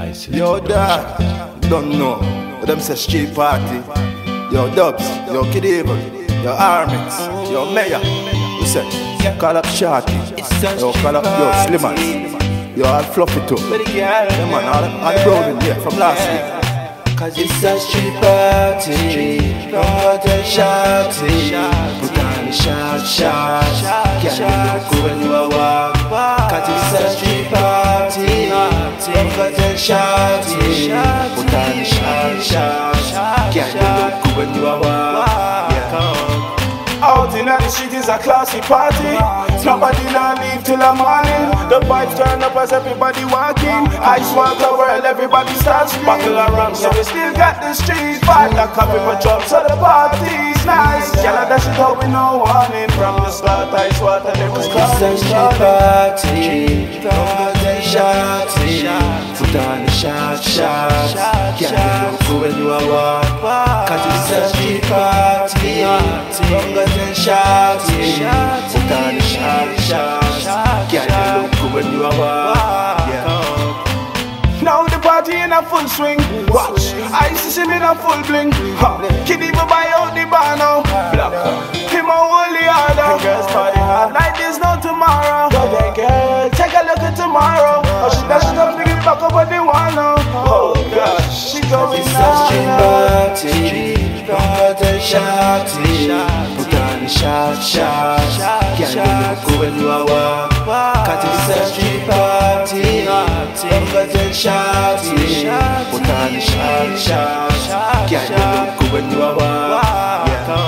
Yo, dad, don't know. But them say street party. Yo, Dubs, yo, Kid Evil, yo, Armix, yo, Mayor. Who say? Call up Shorty. Yo, call up, yo, Slimmers. Yo, I'll Fluffy too. Yeah, man, all the browning, yeah, from last week. Cause it's a street party, don't get shorty. Put on the shot, can you look good when you are walk? Cause it's a street party, don't get shorty. Put on the shot, can you look good when you are walk? Out in the street is a classy party. Nobody not leave till the morning. The vibes turn up as everybody walking. Ice walk the world, everybody starts buckle around. So we still got the street vibe. Like a people jump, so the party's nice. Y'all that shit how we know warning. From the start, ice water, they was It's a street party, don't get shorty. Put on the shot, can you look good when you are walk? Cause it's a street party, don't get shorty. Put on the shot, can you look good when you are walk? now the party in a full swing. Watch, I see him in a full bling. Kid even buy out the bar now. Him a holy order. Girls party hard like there's no tomorrow. Girl, take a look at tomorrow. Oh, she dash it up to get back up what they want now. Oh gosh, she going It's a street party, don't get shorty. Put on the shot, can you look good when you are walk? Cause it's a street party, don't get shorty. Put on the shot, can you look good when you are walk?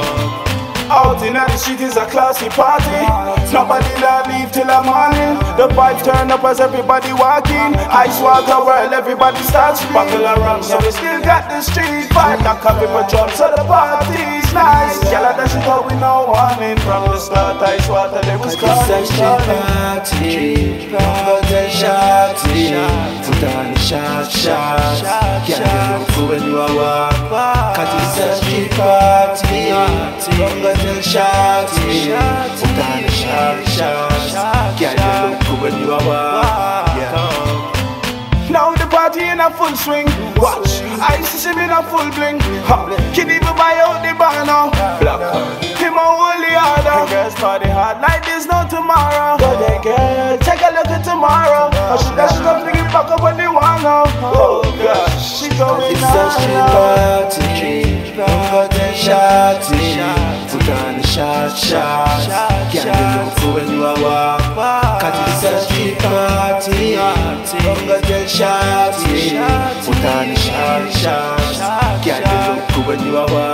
Out in the street is a classy party. Nobody not leave till the morning. The vibes turn up as everybody walking. Ice walk the world, everybody starts buckle around. So we still got the street vibe. Like a people jump, so the party's nice. Y'all that shit how we know warning. From the start, ice water, they was It's a street party, don't get shorty. Put on the shot, can you look good when you are walk? Cause it's a street party, don't get shorty. Put on the shot, can you look good when you are walk? now the party in a full swing. Watch, I see him in a full bling. Kid even buy out the bar now. Him a holy order. Girls party hard like there's no tomorrow. Girl, take a look at tomorrow. Oh, she dash it up to get back up when they want now. Oh gosh, she going It's a street party, don't get shorty. Put on the shot, can you look good when you are walk? Cause it's a street party, don't get shorty. Put on the shot, can you look good when you are walk?